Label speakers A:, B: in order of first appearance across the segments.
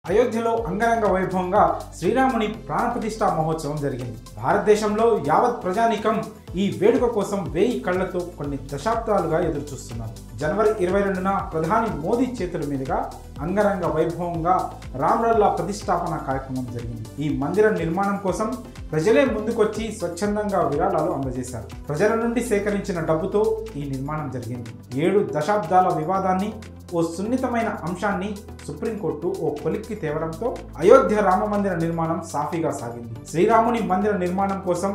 A: అయోధ్యలో అంగరంగ వైభవంగా శ్రీరాముని ప్రాణప్రతిష్ఠా మహోత్సవం జరిగింది. భారతదేశంలో యావత్ ప్రజానీకం ఈ వేడుక కోసం 1000 కళ్లతో కొన్ని దశాబ్దాలుగా ఎదురుచూస్తున్నారు. జనవరి 22న ప్రధాని మోదీ చేతుల మీదుగా అంగరంగ వైభవంగా రామ్లల్లా ప్రతిష్టాపన కార్యక్రమం జరిగింది. ఈ మందిర నిర్మాణం కోసం ప్రజలే ముందుకొచ్చి స్వచ్ఛందంగా విరాళాలు అందజేశారు. ప్రజల నుండి సేకరించిన డబ్బుతో ఈ నిర్మాణం జరిగింది. 7 దశాబ్దాల వివాదాన్ని, ఓ సున్నితమైన అంశాన్ని సుప్రీంకోర్టు ఓ కొలిక్కి తేవడంతో అయోధ్య రామ మందిర నిర్మాణం సాఫీగా సాగింది. శ్రీరాముని మందిర నిర్మాణం కోసం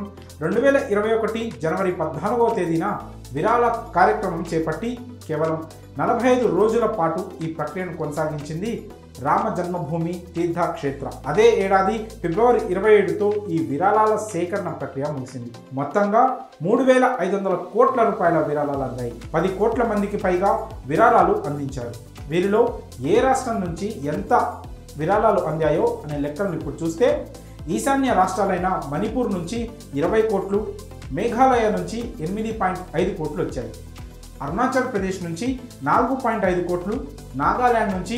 A: 2021 జనవరి 14వ తేదీన విరాళ కార్యక్రమం చేపట్టి కేవలం 45 రోజుల పాటు ఈ ప్రక్రియను కొనసాగించింది రామ జన్మభూమి తీర్థక్షేత్ర. అదే ఏడాది ఫిబ్రవరి 27తో ఈ విరాళాల సేకరణ ప్రక్రియ ముగిసింది. మొత్తంగా 3500 కోట్ల రూపాయల విరాళాలు అందాయి. 10 కోట్ల మందికి పైగా విరాళాలు అందించారు. వీరిలో ఏ రాష్ట్రం నుంచి ఎంత విరాళాలు అందాయో అనే లెక్కలను ఇప్పుడు చూస్తే ఈశాన్య రాష్ట్రాలైన మణిపూర్ నుంచి 20 కోట్లు, మేఘాలయ నుంచి 8.5 కోట్లు వచ్చాయి. అరుణాచల్ ప్రదేశ్ నుంచి 4.5 కోట్లు, నాగాలాండ్ నుంచి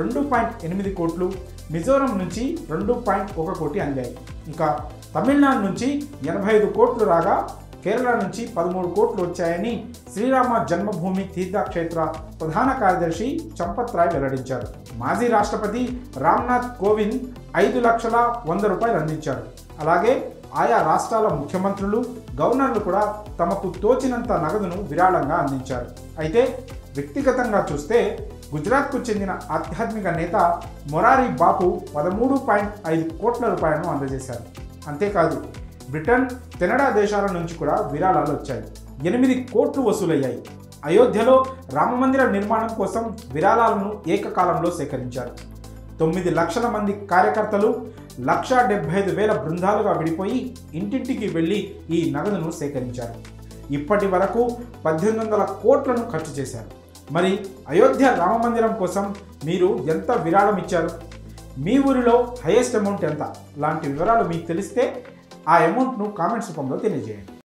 A: 2.8 కోట్లు, మిజోరం నుంచి 2.1 కోటి అందాయి. ఇంకా తమిళనాడు నుంచి 85 కోట్లు రాగా కేరళ నుంచి 13 కోట్లు వచ్చాయని శ్రీరామ జన్మభూమి తీర్థక్షేత్ర ప్రధాన కార్యదర్శి చంపత్ రాయ్ వెల్లడించారు. మాజీ రాష్ట్రపతి రామ్నాథ్ కోవింద్ 5,100,000 రూపాయలు అందించారు. అలాగే ఆయా రాష్ట్రాల ముఖ్యమంత్రులు, గవర్నర్లు కూడా తమకు తోచినంత నగదును విరాళంగా అందించారు. అయితే వ్యక్తిగతంగా చూస్తే గుజరాత్కు చెందిన ఆధ్యాత్మిక నేత మొరారి బాపు 13.5 కోట్ల రూపాయలను అందజేశారు. అంతేకాదు బ్రిటన్, కెనడా దేశాల నుంచి కూడా విరాళాలు వచ్చాయి. 8 కోట్లు వసూలయ్యాయి. అయోధ్యలో రామమందిర నిర్మాణం కోసం విరాళాలను ఏకకాలంలో సేకరించారు. 9 లక్షల మంది కార్యకర్తలు 1,75,000 బృందాలుగా విడిపోయి ఇంటింటికి వెళ్ళి ఈ నగదును సేకరించారు. ఇప్పటి వరకు 1800 కోట్లను ఖర్చు చేశారు. మరి అయోధ్య రామమందిరం కోసం మీరు ఎంత విరాళం ఇచ్చారు? మీ ఊరిలో హైయెస్ట్ అమౌంట్ ఎంత? లాంటి వివరాలు మీకు తెలిస్తే ఆ అమౌంట్ను కామెంట్స్ రూపంలో తెలియజేయండి.